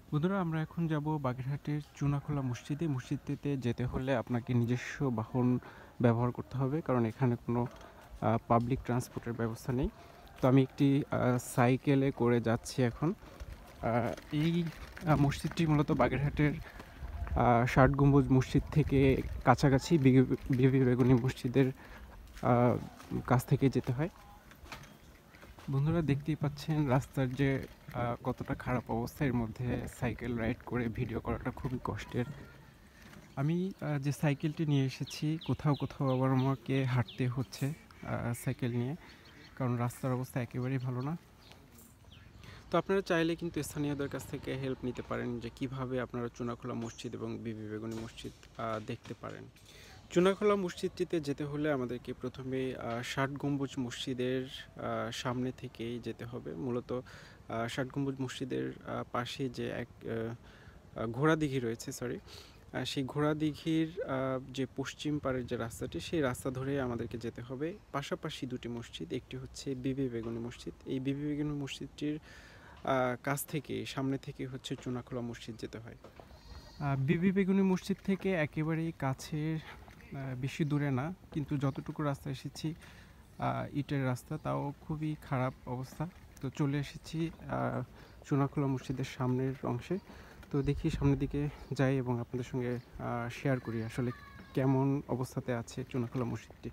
বন্ধুরা, আমরা এখন যাব বাগেরহাটের চুনাখোলা মসজিদে। মসজিদটিতে যেতে হলে আপনাকে নিজস্ব বাহন ব্যবহার করতে হবে, কারণ এখানে কোনো পাবলিক ট্রান্সপোর্টের ব্যবস্থা নেই। তো আমি একটি সাইকেলে করে যাচ্ছি এখন। এই মসজিদটি মূলত বাগেরহাটের ৬০ গম্বুজ মসজিদ থেকে কাছাকাছি বিবি বেগুনি মসজিদের কাছ থেকে যেতে হয়। বন্ধুরা, দেখতেই পাচ্ছেন রাস্তার যে কতটা খারাপ অবস্থা। এর মধ্যে সাইকেল রাইড করে ভিডিও করাটা খুবই কষ্টের। আমি যে সাইকেলটি নিয়ে এসেছি, কোথাও কোথাও আবার আমাকে হাঁটতে হচ্ছে সাইকেল নিয়ে, কারণ রাস্তার অবস্থা একেবারেই ভালো না। তো আপনারা চাইলে কিন্তু স্থানীয়দের কাছ থেকে হেল্প নিতে পারেন যে কিভাবে আপনারা চুনাখোলা মসজিদ এবং বিবি বেগুনি মসজিদ দেখতে পারেন। চুনাখোলা মসজিদটিতে যেতে হলে আমাদেরকে প্রথমে ৬০ গম্বুজ মসজিদের সামনে থেকেই যেতে হবে। মূলত ৬০ গম্বুজ মসজিদের পাশে যে এক ঘোড়া দিঘি রয়েছে, সেই ঘোড়া দিঘির যে পশ্চিম পাড়ের যে রাস্তাটি, সেই রাস্তা ধরে আমাদেরকে যেতে হবে। পাশাপাশি দুটি মসজিদ, একটি হচ্ছে বিবি বেগুনি মসজিদ। এই বিবি বেগুনি মসজিদটির কাছ থেকে, সামনে থেকে হচ্ছে চুনাখোলা মসজিদ যেতে হয়। বিবি বেগুনি মসজিদ থেকে একেবারেই কাছে, বেশি দূরে না, কিন্তু যতটুকু রাস্তা এসেছি ইটের রাস্তা, তাও খুবই খারাপ অবস্থা। তো চলে এসেছি চুনাখোলা মসজিদের সামনের অংশে। তো দেখি সামনের দিকে যাই এবং আপনাদের সঙ্গে শেয়ার করি আসলে কেমন অবস্থাতে আছে চুনাখোলা মসজিদটি।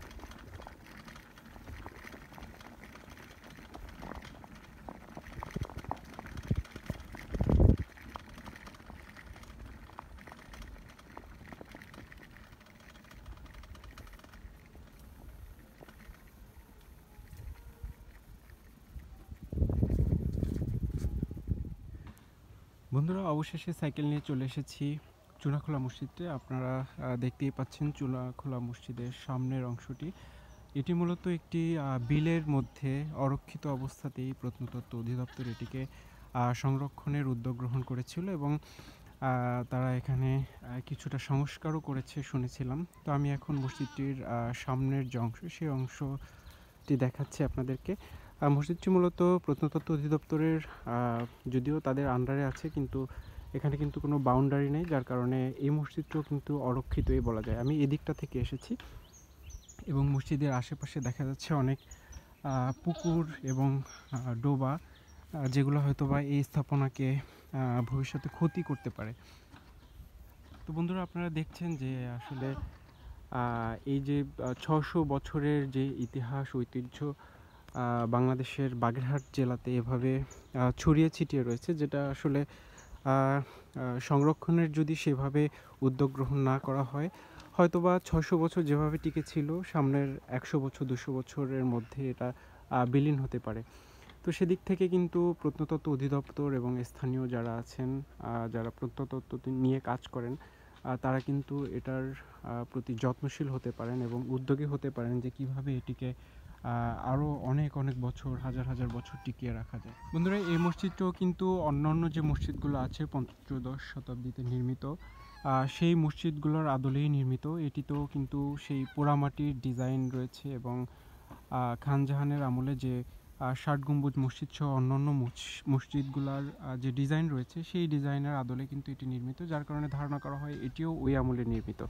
বন্ধুরা, অবশেষে সাইকেল নিয়ে চলে এসেছি চুনাখোলা মসজিদে। আপনারা দেখতেই পাচ্ছেন চুনাখোলা মসজিদের সামনের অংশটি। এটি মূলত একটি বিলের মধ্যে অরক্ষিত অবস্থাতেই প্রত্নতত্ত্ব অধিদপ্তর এটিকে সংরক্ষণের উদ্যোগ গ্রহণ করেছিল এবং তারা এখানে কিছুটা সংস্কারও করেছে শুনেছিলাম। তো আমি এখন মসজিদটির সামনের যে অংশ, সেই অংশটি দেখাচ্ছি আপনাদেরকে। মসজিদটি মূলত প্রত্নতত্ত্ব অধিদপ্তরের, যদিও তাদের আন্ডারে আছে, কিন্তু এখানে কিন্তু কোনো বাউন্ডারি নেই, যার কারণে এই মসজিদটিও কিন্তু অরক্ষিতই বলা যায়। আমি এদিকটা থেকে এসেছি এবং মসজিদের আশেপাশে দেখা যাচ্ছে অনেক পুকুর এবং ডোবা, যেগুলো হয়তো বা এই স্থাপনাকে ভবিষ্যতে ক্ষতি করতে পারে। তো বন্ধুরা, আপনারা দেখছেন যে আসলে এই যে ৬০০ বছরের যে ইতিহাস ঐতিহ্য বাংলাদেশের বাগেরহাট জেলাতে এভাবে ছড়িয়ে ছিটিয়ে রয়েছে, যেটা আসলে সংরক্ষণের যদি সেভাবে উদ্যোগ গ্রহণ না করা হয়, হয়তোবা ৬০০ বছর যেভাবে টিকে ছিল, সামনের ১০০ বছর ২০০ বছরের মধ্যে এটা বিলীন হতে পারে। তো সেদিক থেকে কিন্তু প্রত্নতত্ত্ব অধিদপ্তর এবং স্থানীয় যারা আছেন, যারা প্রত্নতত্ত্ব নিয়ে কাজ করেন, তারা কিন্তু এটার প্রতি যত্নশীল হতে পারেন এবং উদ্যোগী হতে পারেন যে কিভাবে এটিকে আরও অনেক অনেক বছর, হাজার হাজার বছর টিকিয়ে রাখা যায়। বন্ধুরা, এই মসজিদটাও কিন্তু অন্যান্য যে মসজিদগুলো আছে পঞ্চদশ শতাব্দীতে নির্মিত, সেই মসজিদগুলোর আদলেই নির্মিত। এটিতেও কিন্তু সেই পোড়ামাটির ডিজাইন রয়েছে এবং খান জাহানের আমলে যে ৬০ গম্বুজ মসজিদ সহ অন্যান্য মসজিদগুলোর যে ডিজাইন রয়েছে, সেই ডিজাইনের আদলে কিন্তু এটি নির্মিত, যার কারণে ধারণা করা হয় এটিও ওই আমলে নির্মিত।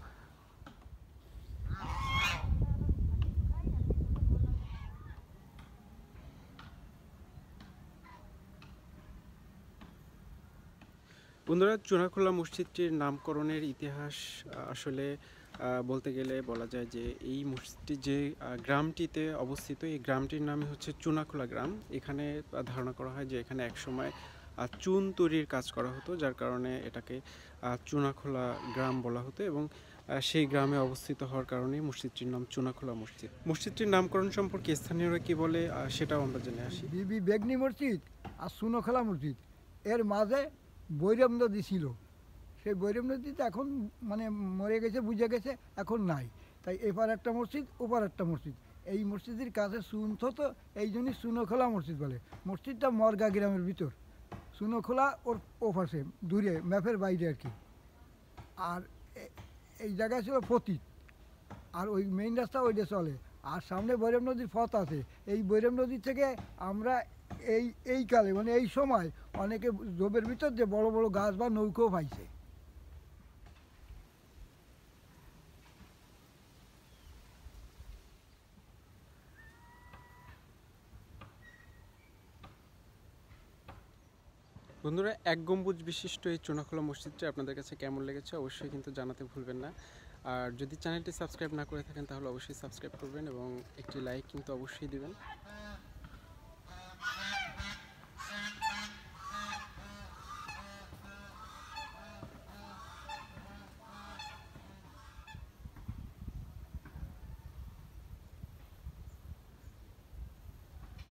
বন্ধুরা, চুনাখোলা মসজিদটির নামকরণের ইতিহাস আসলে বলতে গেলে বলা যায় যে এই মসজিদটি যে গ্রামটিতে অবস্থিত, এই গ্রামটির নামই হচ্ছে চুনাখোলা গ্রাম। এখানে ধারণা করা হয় যে এখানে একসময় চুন তৈরির কাজ করা হতো, যার কারণে এটাকে চুনাখোলা গ্রাম বলা হতো এবং সেই গ্রামে অবস্থিত হওয়ার কারণে মসজিদটির নাম চুনাখোলা মসজিদ। মসজিদটির নামকরণ সম্পর্কে স্থানীয়রা কি বলে সেটাও আমরা জেনে আসি। বিবি বেগনি মসজিদ আর চুনাখোলা মসজিদ, এর মাঝে বৈরব নদী ছিল। সেই বৈরব নদীতে এখন মানে মরে গেছে, বুঝে গেছে, এখন নাই। তাই এপার একটা মসজিদ, ওপার একটা মসজিদ। এই মসজিদের কাছে চুন তো এই জন্যই চুনখোলা মসজিদ বলে। মসজিদটা মরগা গ্রামের ভিতর, চুনখোলা ওর ওপাশে দূরে ম্যাপের বাইরে আর কি। আর এই জায়গায় ছিল পতীত, আর ওই মেইন রাস্তা ওইটা চলে। আর সামনে বৈরব নদীর পথ আছে। এই বৈরব নদী থেকে আমরা এই কালে মানে এই সময় অনেকে জবের ভিতর যে বড় বড় গাছ বা নৌকো পাইছে। বন্ধুরা, এক গম্বুজ বিশিষ্ট এই চুনাখোলা মসজিদটি আপনাদের কাছে কেমন লেগেছে অবশ্যই কিন্তু জানাতে ভুলবেন না। আর যদি চ্যানেলটি সাবস্ক্রাইব না করে থাকেন তাহলে অবশ্যই সাবস্ক্রাইব করবেন এবং একটি লাইক কিন্তু অবশ্যই দিবেন।